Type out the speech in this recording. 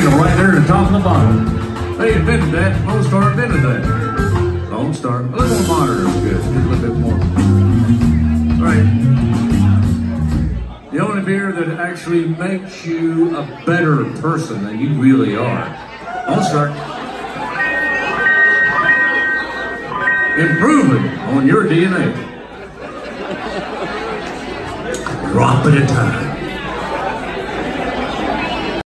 handle right there at the top and the bottom. They invented that. Lone Star invented that. Lone Star. A little more modern is good. Just a little bit more. All right. The only beer that actually makes you a better person than you really are. Lone Star. Improving on your DNA. Drop at a time.